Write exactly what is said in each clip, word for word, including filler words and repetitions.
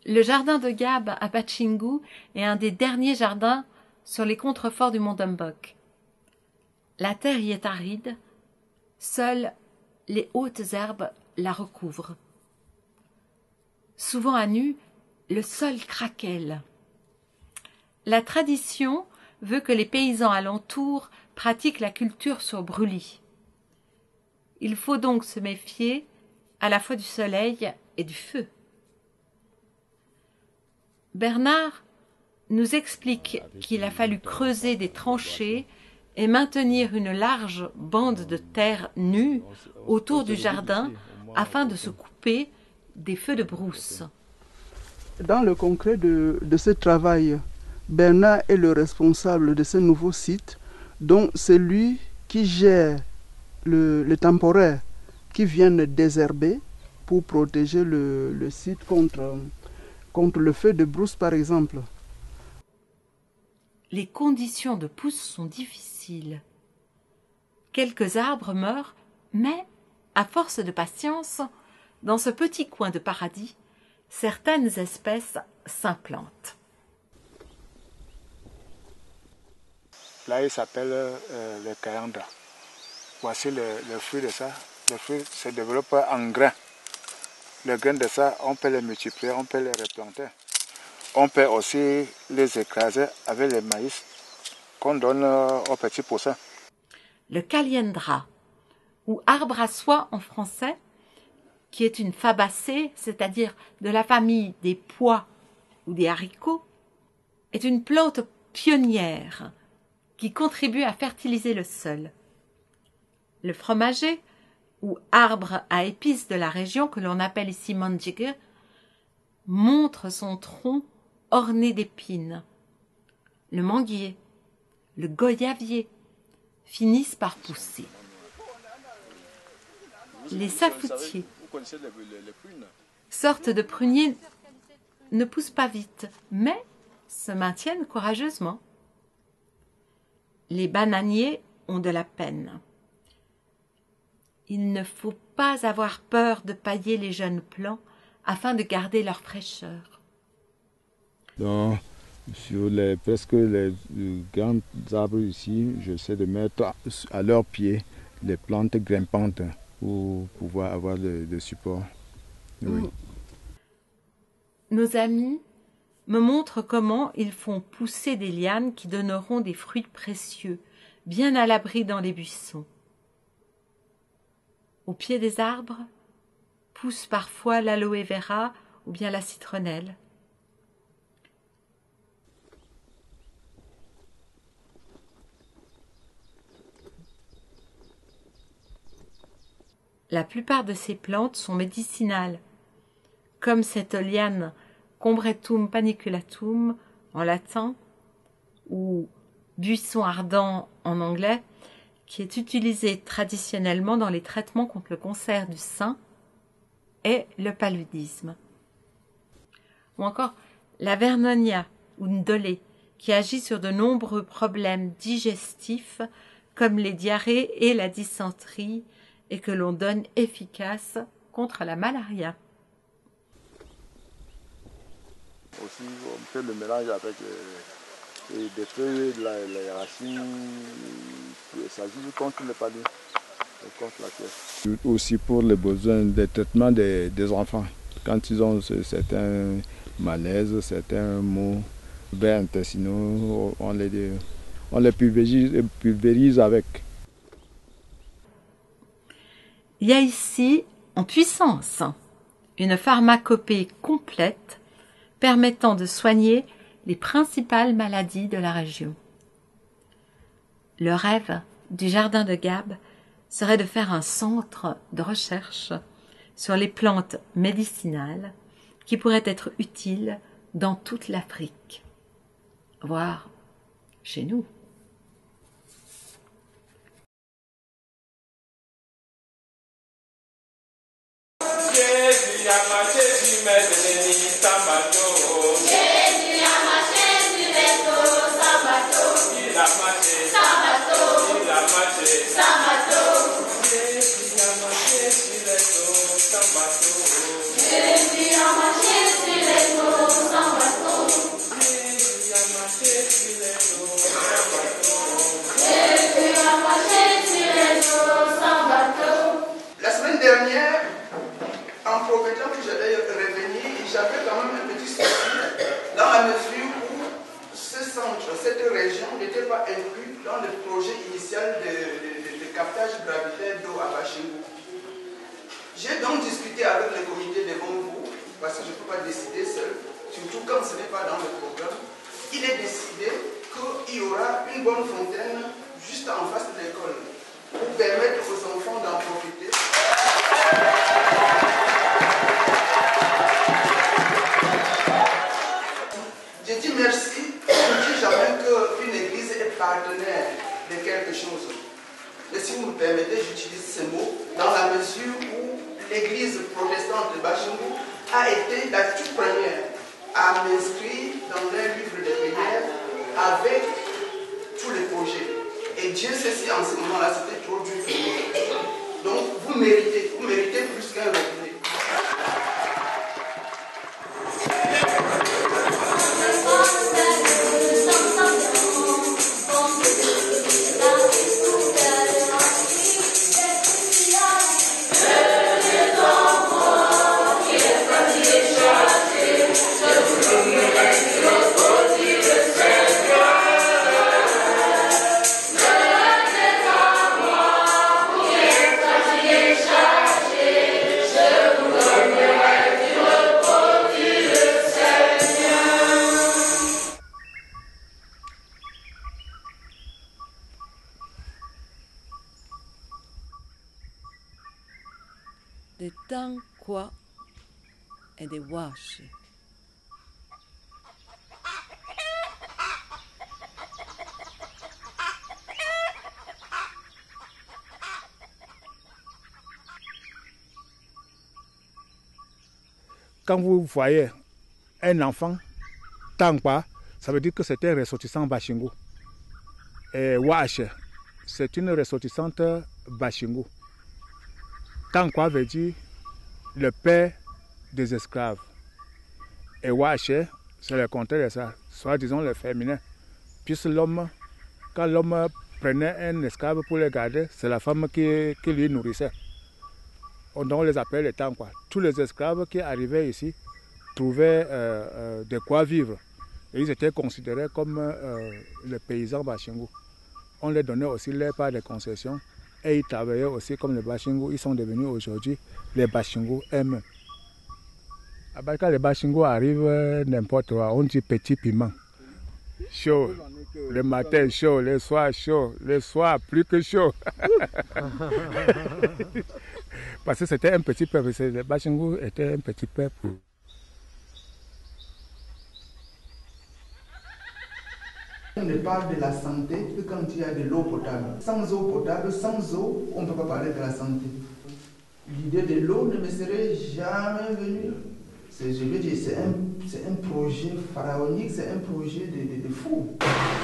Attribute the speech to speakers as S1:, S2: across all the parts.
S1: Le jardin de Gab à Pachingou est un des derniers jardins sur les contreforts du mont Dumbok. La terre y est aride, seules les hautes herbes la recouvrent. Souvent à nu, le sol craquelle. La tradition veut que les paysans alentours pratiquent la culture sur brûlis. Il faut donc se méfier à la fois du soleil et du feu. Bernard nous explique qu'il a fallu creuser des tranchées et maintenir une large bande de terre nue autour du jardin afin de se couper des feux de brousse.
S2: Dans le concret de, de ce travail, Bernard est le responsable de ce nouveau site, donc c'est lui qui gère le, le temporaire qui vient désherber pour protéger le, le site contre, contre le feu de brousse par exemple.
S1: Les conditions de pousse sont difficiles. Quelques arbres meurent, mais, à force de patience, dans ce petit coin de paradis, certaines espèces s'implantent.
S3: Là, il s'appelle euh, le calandra. Voici le, le fruit de ça. Le fruit se développe en grains. Les grains de ça, on peut les multiplier, on peut les replanter. On peut aussi les écraser avec le maïs qu'on donne aux petits poussins.
S1: Le caliandra, ou arbre à soie en français, qui est une fabacée, c'est-à-dire de la famille des pois ou des haricots, est une plante pionnière qui contribue à fertiliser le sol. Le fromager, ou arbre à épices de la région que l'on appelle ici mandjigue, montre son tronc orné d'épines. Le manguier, le goyavier finissent par pousser. Les safoutiers, sorte de prunier, ne poussent pas vite, mais se maintiennent courageusement. Les bananiers ont de la peine. Il ne faut pas avoir peur de pailler les jeunes plants afin de garder leur fraîcheur.
S3: Donc, sur les, presque les, les grands arbres ici, j'essaie de mettre à, à leurs pieds les plantes grimpantes pour pouvoir avoir de, de support. Oui.
S1: Nos amis me montrent comment ils font pousser des lianes qui donneront des fruits précieux, bien à l'abri dans les buissons. Au pied des arbres pousse parfois l'aloe vera ou bien la citronnelle. La plupart de ces plantes sont médicinales, comme cette liane Combretum paniculatum en latin ou buisson ardent en anglais, qui est utilisée traditionnellement dans les traitements contre le cancer du sein et le paludisme. Ou encore la vernonia ou ndolé, qui agit sur de nombreux problèmes digestifs comme les diarrhées et la dysenterie et que l'on donne efficace contre la malaria.
S3: Aussi, on fait le mélange avec euh, des feuilles, de la, les racines, ça joue contre le paludisme et contre la fièvre. Aussi pour les besoins des traitements des, des enfants, quand ils ont certains malaises, certains maux intestinaux, on les, on les pulvérise, pulvérise avec.
S1: Il y a ici, en puissance, une pharmacopée complète permettant de soigner les principales maladies de la région. Le rêve du jardin de Gab serait de faire un centre de recherche sur les plantes médicinales qui pourraient être utiles dans toute l'Afrique, voire chez nous.
S4: Sabato,
S2: dernière, en promettant que j'allais revenir, j'avais quand même un petit souci dans la mesure où ce centre, cette région n'était pas inclus dans le projet initial de, de, de, de captage gravitaire d'eau à Bachingou. J'ai donc discuté avec le comité devant vous, parce que je ne peux pas décider seul, surtout quand ce n'est pas dans le programme. Il est décidé qu'il y aura une bonne fontaine juste en face de l'école pour permettre aux enfants d'en profiter. J'ai dit merci, je ne dis jamais qu'une église est partenaire de quelque chose. Mais si vous me permettez, j'utilise ce mot dans la mesure où l'église protestante de Bachingou a été la toute première à m'inscrire dans un livre de prière avec tous les projets. Et Dieu sait si en ce moment-là c'était trop dur pour nous. Donc vous méritez, vous méritez plus qu'un revenu.
S1: De temps quoi et de wash.
S4: Quand vous voyez un enfant, Tankwa, ça veut dire que c'était un ressortissant Bachingou. Et Wash, c'est une ressortissante Bachingou. Tankwa veut dire le père des esclaves. Et Wash, c'est le contraire de ça, soit disons le féminin. Puisque l'homme, quand l'homme prenait un esclave pour le garder, c'est la femme qui, qui lui nourrissait. Donc on les appelle les Tankwa. Tous les esclaves qui arrivaient ici trouvaient euh, euh, de quoi vivre. Et ils étaient considérés comme euh, les paysans Bachingou. On leur donnait aussi leur part de concessions. Et ils travaillaient aussi comme les Bachingou. Ils sont devenus aujourd'hui les Bachingou eux-mêmes. Quand les Bachingou arrivent n'importe où, on dit petit piment. Chaud. Le matin chaud, le soir chaud, le soir plus que chaud. Parce que c'était un petit peuple. Les Bachingou étaient un petit peuple.
S2: On ne parle de la santé que quand il y a de l'eau potable. Sans eau potable, sans eau, on ne peut pas parler de la santé. L'idée de l'eau ne me serait jamais venue. Je veux dire, c'est un, un projet pharaonique, c'est un projet de, de, de fou.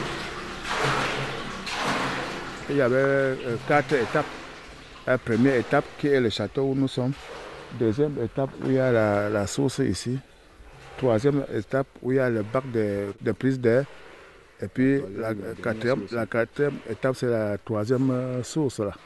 S4: Il y avait euh, quatre étapes. La première étape qui est le château où nous sommes. Deuxième étape où il y a la, la source ici. Troisième étape où il y a le bac de, de prise d'air. Et puis la quatrième, la quatrième étape, c'est la troisième source là.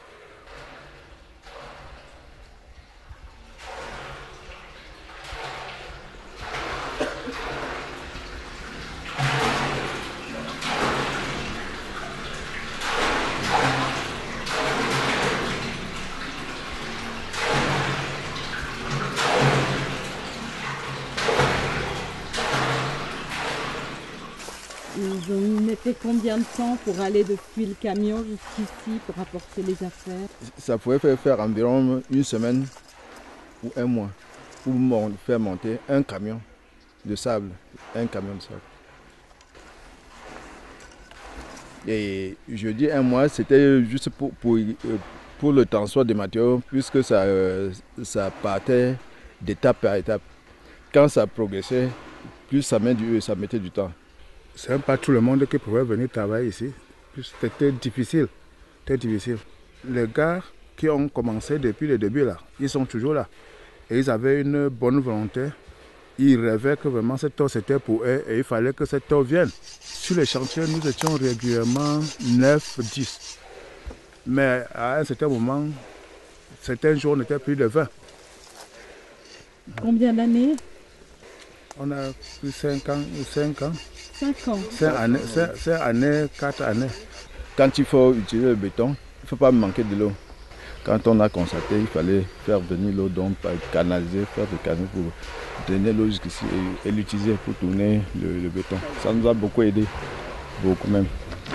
S5: Ils ont mis combien de temps pour aller depuis le camion jusqu'ici pour apporter les affaires?
S3: Ça pouvait faire, faire environ une semaine ou un mois pour faire monter un camion de sable, un camion de sable. Et je dis un mois, c'était juste pour, pour, pour le transport des matériaux, puisque ça, ça partait d'étape par étape. Quand ça progressait, plus ça, met du, ça mettait du temps.
S4: Ce n'est pas tout le monde qui pouvait venir travailler ici. C'était difficile. C'était difficile. Les gars qui ont commencé depuis le début, là, ils sont toujours là. Et ils avaient une bonne volonté. Ils rêvaient que vraiment cette eau c'était pour eux et il fallait que cette eau vienne. Sur les chantiers, nous étions régulièrement neuf dix. Mais à un certain moment, certains jours on était plus de vingt.
S5: Combien d'années?
S4: On a plus cinq ans ou cinq ans.
S5: cinq ans.
S4: cinq années, cinq années, quatre années.
S3: Quand il faut utiliser le béton, il ne faut pas manquer de l'eau. Quand on a constaté, il fallait faire venir l'eau, donc canaliser, faire des canaux pour drainer l'eau jusqu'ici et, et l'utiliser pour tourner le, le béton. Ça nous a beaucoup aidé, beaucoup même.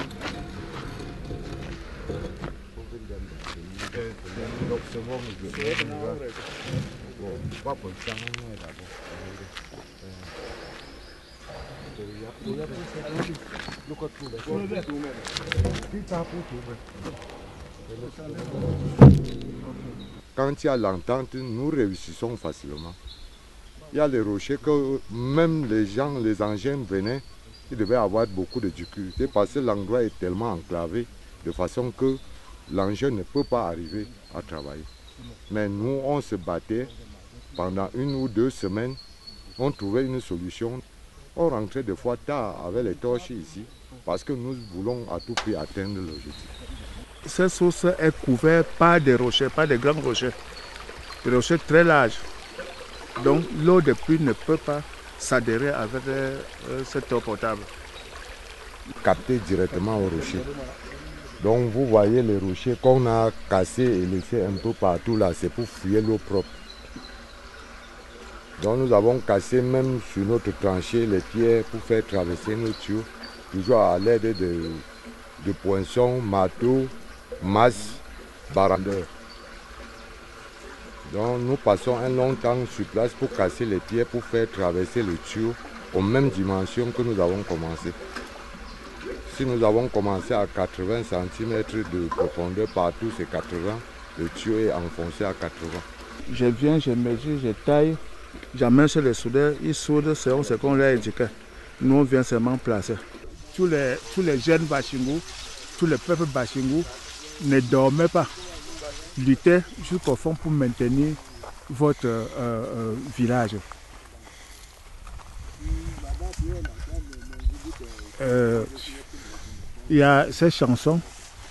S6: Quand il y a l'entente, nous réussissons facilement. Il y a les rochers que même les gens, les engins venaient, ils devaient avoir beaucoup de difficultés parce que l'endroit est tellement enclavé de façon que l'engin ne peut pas arriver à travailler. Mais nous, on se battait pendant une ou deux semaines, on trouvait une solution. On rentrait des fois tard avec les torches ici parce que nous voulons à tout prix atteindre l'objectif.
S4: Cette source est couverte par des rochers, par des grands rochers, des rochers très larges. Donc l'eau de pluie ne peut pas s'adhérer avec euh, cette eau potable.
S6: Capté directement au rocher. Donc vous voyez les rochers qu'on a cassés et laissés un peu partout là, c'est pour fouiller l'eau propre. Donc nous avons cassé même sur notre tranchée les pierres pour faire traverser nos tuyaux, toujours à l'aide de, de poinçons, marteaux, masses, barandeurs. Donc nous passons un long temps sur place pour casser les pierres, pour faire traverser le tuyau aux mêmes dimensions que nous avons commencé. Si nous avons commencé à quatre-vingts centimètres de profondeur partout, c'est quatre-vingts, le tuyau est enfoncé à quatre-vingts.
S4: Je viens, je mesure, je taille, j'amène sur les soudeurs, ils soudent selon ce qu'on leur indiquait. Nous on vient seulement placer. Tous les, tous les jeunes Bashingou, tous les peuples Bashingou ne dormaient pas, luttaient jusqu'au fond pour maintenir votre euh, euh, village. Euh, Il y a cette chanson,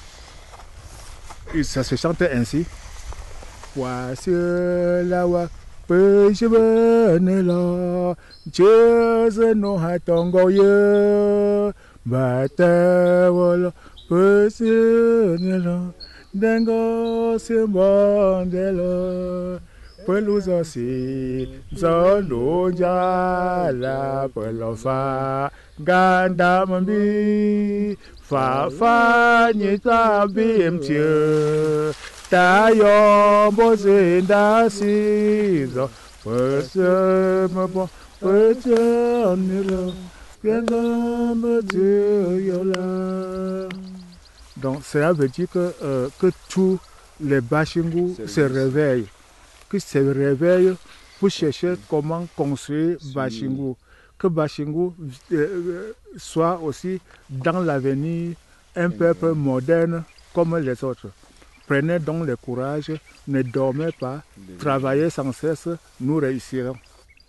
S4: et ça se chante ainsi. Voici la wa pe je ne la je no ha tongo ye bata wala pe ne la dengo se bandela pelusa si zono jala pelofa ganda mambi fa fa ni ta bim tie ta yo bo se da si zo pese me bo pese ni lo ganda me yo la. Donc cela veut dire que, euh, que tous les Bashingou se réveillent, qu'ils se réveillent pour chercher comment construire Bashingou. Que Bashingou euh, soit aussi dans l'avenir un peuple moderne comme les autres. Prenez donc le courage, ne dormez pas, travaillez sans cesse, nous réussirons.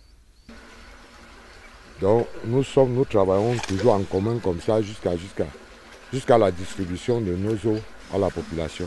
S6: Donc nous sommes, nous travaillons toujours en commun comme ça jusqu'à jusqu'à jusqu'à la distribution de nos eaux à la population.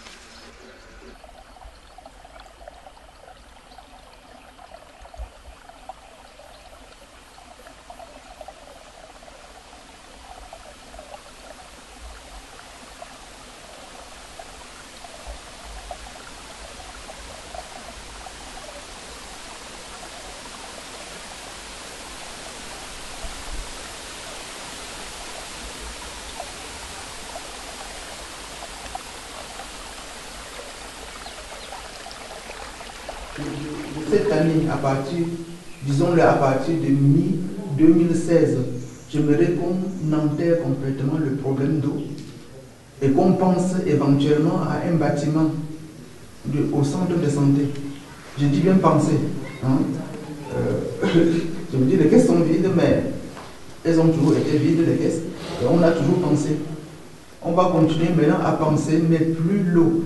S2: Cette année, à partir, disons-le, à partir de mi deux mille seize, j'aimerais qu'on enterre complètement le problème d'eau et qu'on pense éventuellement à un bâtiment de, au centre de santé. Je dis bien penser. Hein? Euh, je me dis, les caisses sont vides, mais elles ont toujours été vides, les caisses, et on a toujours pensé. On va continuer maintenant à penser, mais plus l'eau.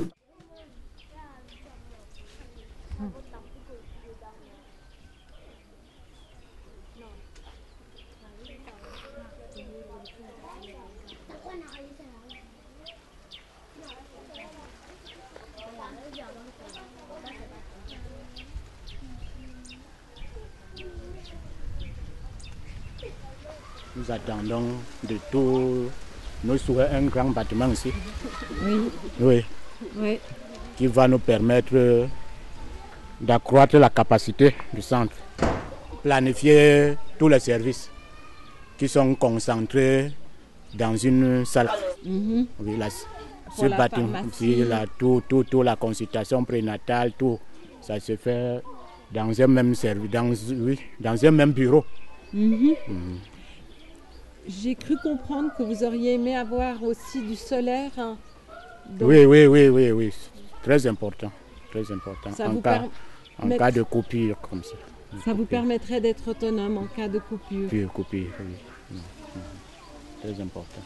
S7: nous attendons de tout nous souhaitons un grand bâtiment ici.
S5: Oui.
S7: Oui.
S5: Oui.
S7: Qui va nous permettre d'accroître la capacité du centre. Planifier tous les services qui sont concentrés dans une salle.
S5: Mm-hmm.
S7: Oui, là, ce bâtiment, ici, là, tout, tout, tout, la consultation prénatale, tout, ça se fait dans un même service, dans, oui, dans un même bureau.
S5: Mm-hmm.
S7: Mm.
S5: J'ai cru comprendre que vous auriez aimé avoir aussi du solaire. Hein.
S7: Donc, oui, oui, oui, oui, oui, très important, très important.
S5: Ça
S7: en
S5: vous
S7: cas,
S5: permet...
S7: en cas de coupure comme ça.
S5: Ça coupure. Vous permettrait d'être autonome en cas de coupure.
S7: Puis coupure, oui. Mm. Mm. Très important.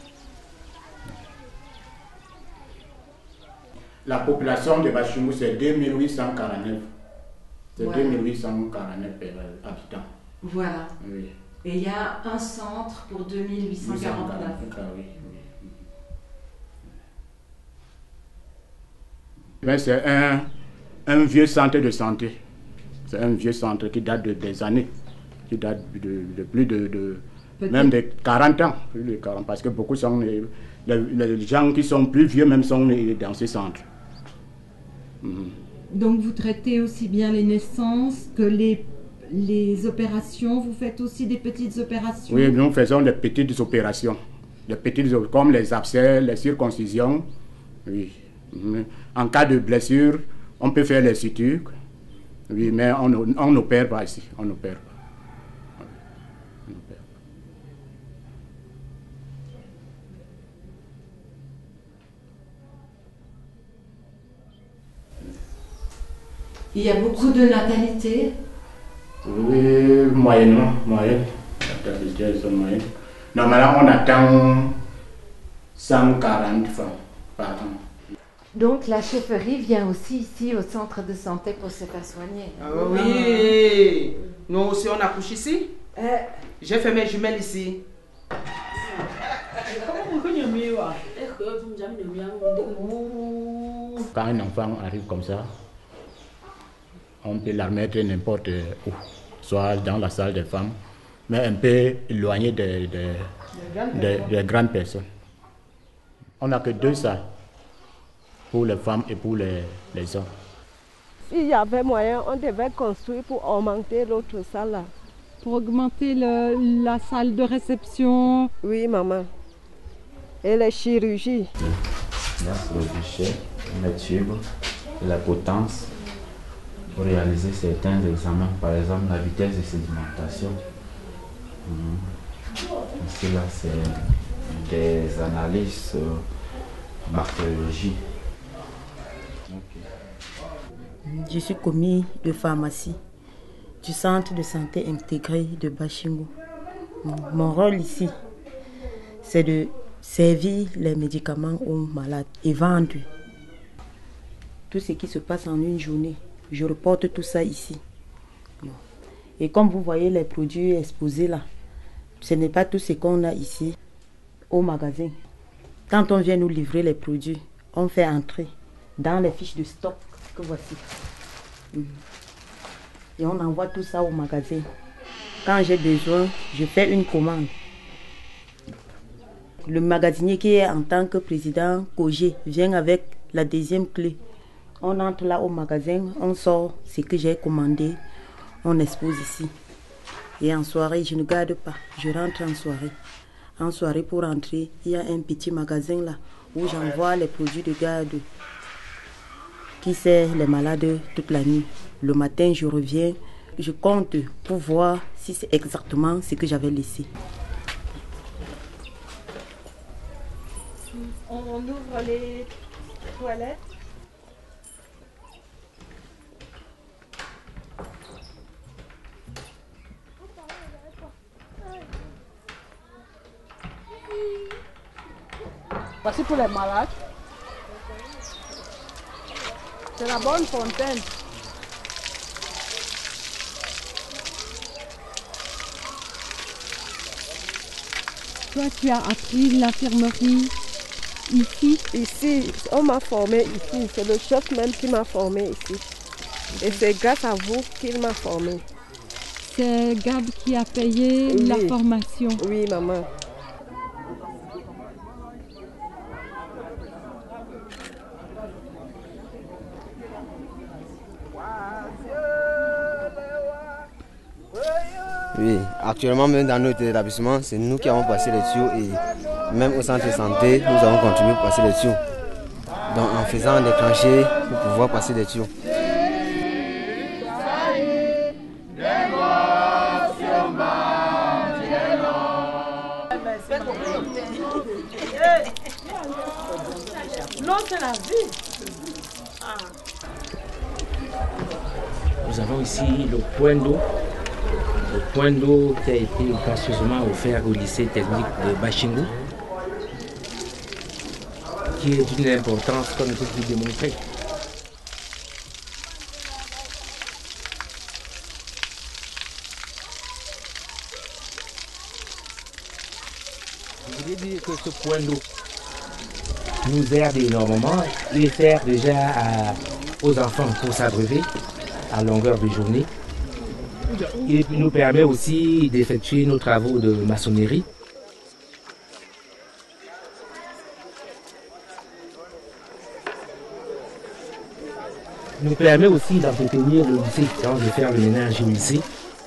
S7: La population de Bashungu, c'est deux mille huit cent quarante-neuf. C'est voilà. deux mille huit cent quarante-neuf habitants.
S1: Voilà.
S7: Oui.
S1: Et il y a un centre pour deux mille huit cent quarante-neuf.
S7: Oui, oui. Mais c'est un, un vieux centre de santé. C'est un vieux centre qui date de, des années, qui date de, de plus de, de même de quarante ans. Plus de quarante, parce que beaucoup sont les, les, les gens qui sont plus vieux même sont dans ce centre. Mm.
S5: Donc vous traitez aussi bien les naissances que les, les opérations. Vous faites aussi des petites opérations?
S7: Oui, nous faisons des petites opérations. Des petites, comme les abcès, les circoncisions. Oui. Mm. En cas de blessure, on peut faire les sutures. Oui, mais on n'opère pas ici. On n'opère pas. On opère pas.
S1: Il y a beaucoup de natalité?
S7: Oui, moyennement, moyenne. La natalité est moyenne. Normalement, on attend cent quarante femmes par an.
S1: Donc la chefferie vient aussi ici au centre de santé pour se faire soigner.
S8: Ah oui, nous aussi on accouche ici.
S1: Euh...
S8: J'ai fait mes jumelles ici.
S7: Quand un enfant arrive comme ça, on peut la mettre n'importe où, soit dans la salle des femmes, mais un peu éloigné des, des, des, des grandes personnes. On n'a que deux salles. Pour les femmes et pour les, les hommes.
S9: S'il y avait moyen, on devait construire pour augmenter l'autre salle là.
S5: Pour augmenter le, la salle de réception?
S9: Oui, maman. Et les chirurgies.
S10: Là, c'est le guichet, les tubes, la potence pour réaliser certains examens, par exemple la vitesse de sédimentation. Mmh. Ici, là, c'est des analyses euh, bactériologie.
S11: Je suis commis de pharmacie du centre de santé intégré de Bashungu. Mon rôle ici, c'est de servir les médicaments aux malades et vendre tout ce qui se passe en une journée. Je reporte tout ça ici. Et comme vous voyez les produits exposés là, ce n'est pas tout ce qu'on a ici au magasin. Quand on vient nous livrer les produits, on fait entrer dans les fiches de stock que voici. Et on envoie tout ça au magasin. Quand j'ai besoin, je fais une commande. Le magasinier qui est en tant que président Kogé vient avec la deuxième clé. On entre là au magasin, on sort ce que j'ai commandé, on expose ici. Et en soirée, je ne garde pas, je rentre en soirée. En soirée, pour entrer, il y a un petit magasin là où j'envoie les produits de garde qui sert les malades toute la nuit. Le matin, je reviens, je compte pour voir si c'est exactement ce que j'avais laissé.
S9: On ouvre les toilettes.
S8: Voici pour les malades. C'est la bonne fontaine.
S5: Toi, tu as appris l'infirmerie ici?
S9: Ici, on m'a formé ici. C'est le chef même qui m'a formé ici. Et c'est grâce à vous qu'il m'a formé.
S5: c'est Gab qui a payé
S9: Oui.
S5: la formation.
S9: Oui, maman.
S12: Oui, actuellement même dans notre établissement, c'est nous qui avons passé les tuyaux et même au centre de santé, nous avons continué à passer les tuyaux. Donc en faisant des tranchées pour pouvoir passer les tuyaux.
S8: L'eau, c'est la vie.
S13: Nous avons ici le point d'eau. Le point d'eau qui a été gracieusement offert au lycée technique de Bachingo, qui est d'une importance qu'on ne peut plus démontrer. Je voulais dire que ce point d'eau nous aide énormément. Il sert déjà à, aux enfants pour s'abreuver à longueur de journée. Il nous permet aussi d'effectuer nos travaux de maçonnerie. Il nous permet aussi d'entretenir le lycée, de faire le ménage au lycée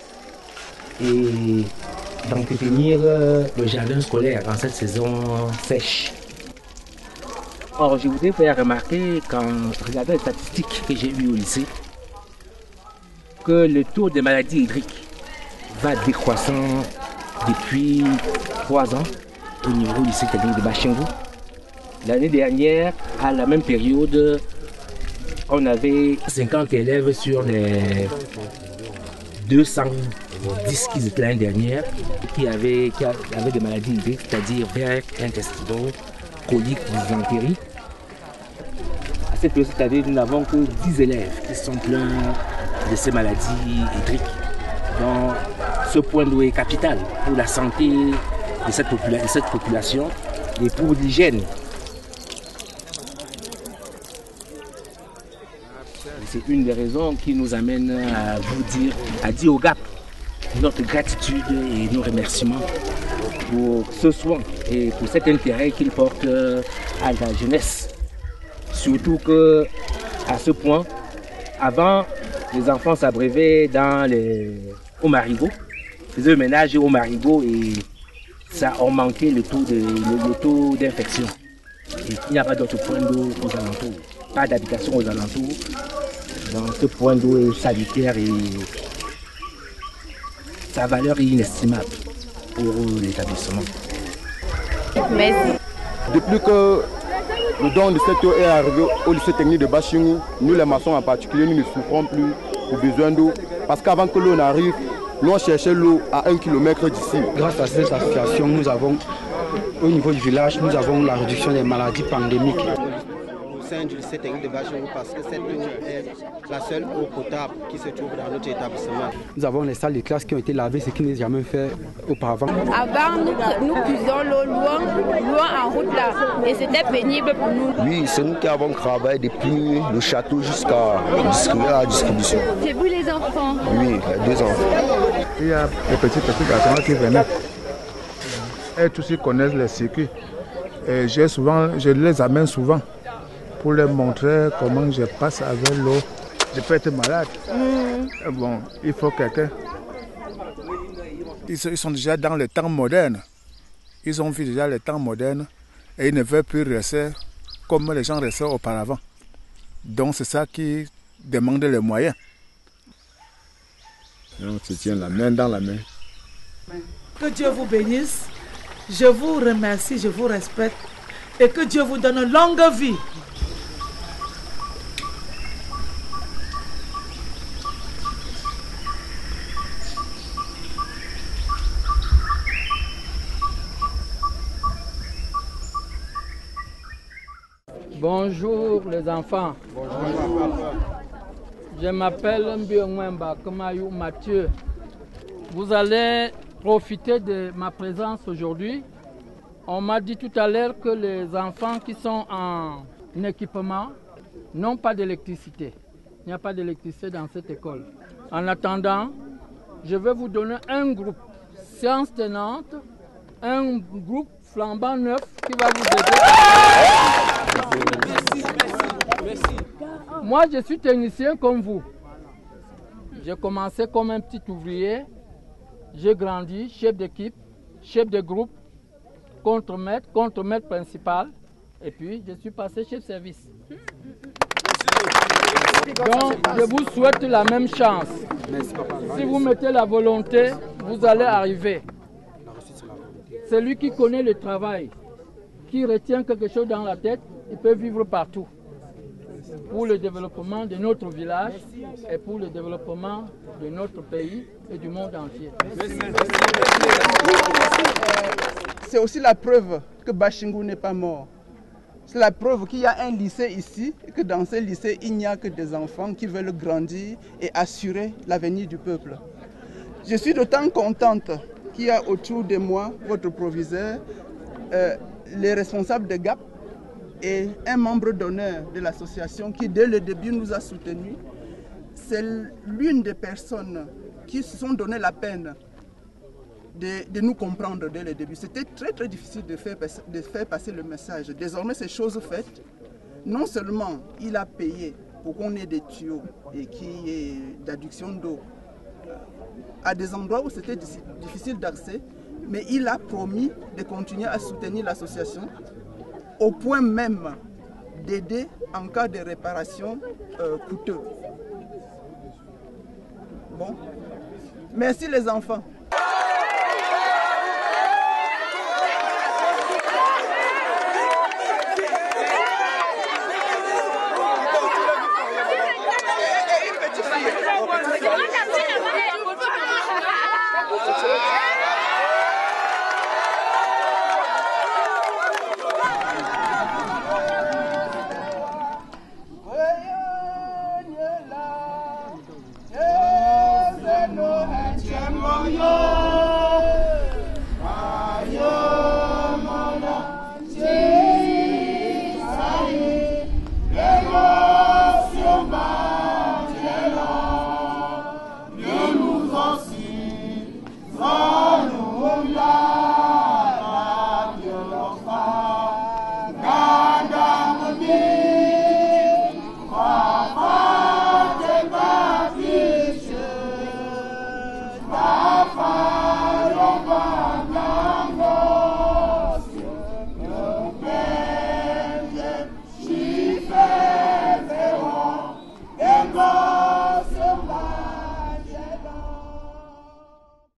S13: et d'entretenir le jardin scolaire en cette saison sèche. Or, je voudrais faire remarquer, qu'en regardant les statistiques que j'ai eues au lycée, que le taux de maladies hydriques va décroissant depuis trois ans au niveau du lycée technique de Bachingo. L'année dernière, à la même période, on avait cinquante élèves sur les deux cent dix qui étaient l'année dernière qui avaient, qui avaient des maladies hydriques, c'est-à-dire vers intestinaux, coliques, dysenterie. À cette période, nous n'avons que dix élèves qui sont pleins de ces maladies hydriques. Donc, ce point d'eau est capital pour la santé de cette, popula de cette population et pour l'hygiène. C'est une des raisons qui nous amène à vous dire, à dire au G A P notre gratitude et nos remerciements pour ce soin et pour cet intérêt qu'il porte à la jeunesse. Surtout que, à ce point, avant, les enfants s'abreuvaient dans les... au marigot, faisaient le ménage au marigot et ça augmentait le taux de le, le taux d'infection. Il n'y a pas d'autre point d'eau aux alentours, pas d'habitation aux alentours. Donc ce point d'eau est sanitaire et sa valeur est inestimable pour l'établissement.
S9: Merci.
S3: Depuis que le don de cette eau est arrivé au lycée technique de Bachingo, nous les maçons en particulier, nous ne souffrons plus pour besoin d'eau. Parce qu'avant que l'eau n'arrive, nous on cherchait l'eau à un kilomètre d'ici.
S14: Grâce à cette association, nous avons, au niveau du village, nous avons la réduction des maladies pandémiques.
S12: Au sein du lycée technique de Bachingo, parce que cette eau est la seule eau potable qui se trouve dans notre établissement.
S14: Nous avons les salles de classe qui ont été lavées, ce qui n'est jamais fait auparavant.
S15: Avant, nous, nous puisions l'eau loin, loin en route là, et c'était pénible pour nous.
S16: Oui, c'est nous qui avons travaillé depuis le château jusqu'à la distribution.
S15: J'ai vu les enfants.
S16: Oui, les deux enfants.
S4: Il y a des petits petits garçons qui venaient. Et tous ils connaissent les circuits. Et j'ai souvent, je les amène souvent pour leur montrer comment je passe avec l'eau. Je peux être malade. Mm. Bon, il faut quelqu'un. Ils sont déjà dans le temps moderne. Ils ont vu déjà le temps moderne et ils ne veulent plus rester comme les gens restaient auparavant. Donc c'est ça qui demande les moyens.
S3: On se tient la main dans la main.
S8: Que Dieu vous bénisse. Je vous remercie, je vous respecte et que Dieu vous donne une longue vie.
S17: Bonjour les enfants. Bonjour. Je m'appelle Mbiongwemba Komayou Mathieu. Vous allez profiter de ma présence aujourd'hui. On m'a dit tout à l'heure que les enfants qui sont en équipement n'ont pas d'électricité. Il n'y a pas d'électricité dans cette école. En attendant, je vais vous donner un groupe sciences tenantes, un groupe flambant neuf qui va vous aider. Merci, merci, merci. Moi, je suis technicien comme vous. J'ai commencé comme un petit ouvrier. J'ai grandi, chef d'équipe, chef de groupe, contre-maître, contre-maître principal. Et puis, je suis passé chef de service. Donc, je vous souhaite la même chance. Si vous mettez la volonté, vous allez arriver. Celui qui connaît le travail, qui retient quelque chose dans la tête, il peut vivre partout. Pour le développement de notre village et pour le développement de notre pays et du monde entier.
S2: C'est aussi la preuve que Bashingou n'est pas mort. C'est la preuve qu'il y a un lycée ici et que dans ce lycée, il n'y a que des enfants qui veulent grandir et assurer l'avenir du peuple. Je suis d'autant contente qu'il y a autour de moi, votre proviseur, euh, les responsables de G A P et un membre d'honneur de l'association qui, dès le début, nous a soutenus. C'est l'une des personnes qui se sont donné la peine de, de nous comprendre dès le début. C'était très très difficile de faire, de faire passer le message. Désormais, c'est chose faite. Non seulement il a payé pour qu'on ait des tuyaux et qu'il y ait d'adduction d'eau à des endroits où c'était difficile d'accès, mais il a promis de continuer à soutenir l'association au point même d'aider en cas de réparation euh, coûteuse. Bon. Merci les enfants.